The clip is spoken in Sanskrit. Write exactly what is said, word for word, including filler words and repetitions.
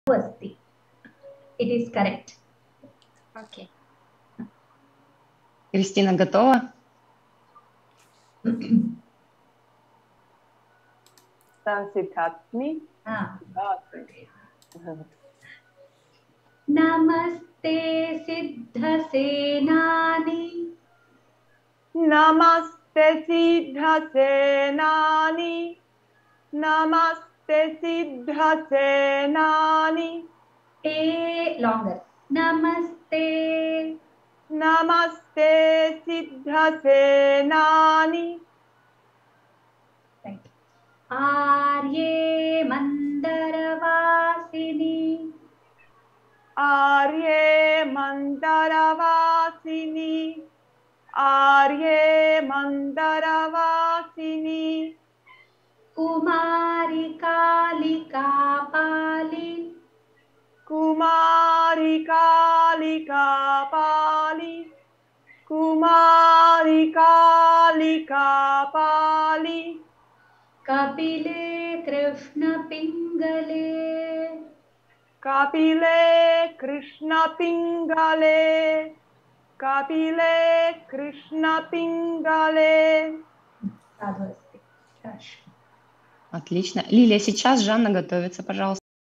अस्ति. It is correct. Okay. Кристина готова? Sansithatmi. Ah. Okay. Namaste Siddhasenani. Namaste Siddhasenani. Namaste Siddhasenani. A longer. Namaste. Namaste Siddhasenani. Thank you. Arye Mandaravasini. Arye Mandaravasini. Arye Mandaravasini. Kumari Kalika Pali. Kumari Kalika Pali. Kumari Kalika Pali. Kapile Krishna Pingale. Kapile Krishna Pingale. Kapile Krishna Pingale. Sadhu asti. Хорошо. Отлично. Лилия, сейчас Жанна готовится, пожалуйста.